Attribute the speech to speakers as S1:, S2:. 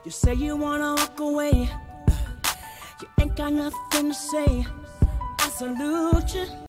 S1: You say you wanna walk away, you ain't got nothing to say. I salute you.